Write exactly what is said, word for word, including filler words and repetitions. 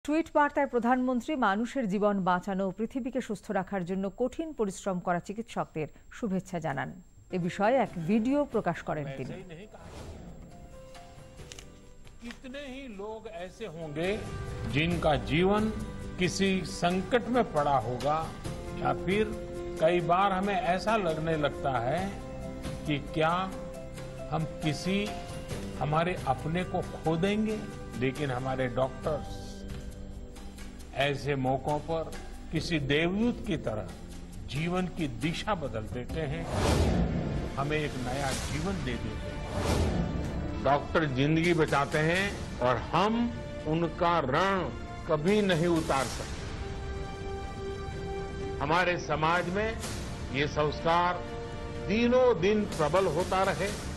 Tweet বার্তায় প্রধানমন্ত্রী মানুষের জীবন বাঁচানো ও পৃথিবীকে সুস্থ রাখার জন্য কঠিন পরিশ্রম করা চিকিৎসকদের শুভেচ্ছা জানান। এ বিষয়ে এক ভিডিও প্রকাশ করেন তিনি। कितने ही लोग ऐसे होंगे जिनका जीवन किसी संकट में पड़ा होगा, या फिर कई बार हमें ऐसा लगने लगता है कि क्या हम किसी हमारे अपने को खो देंगे, लेकिन हमारे डॉक्टर्स ऐसे मौकों पर किसी देवदूत की तरह जीवन की दिशा बदल देते हैं, हमें एक नया जीवन दे देते हैं। डॉक्टर जिंदगी बचाते हैं और हम उनका ऋण कभी नहीं उतार सकते। हमारे समाज में ये संस्कार दिनों दिन प्रबल होता रहे।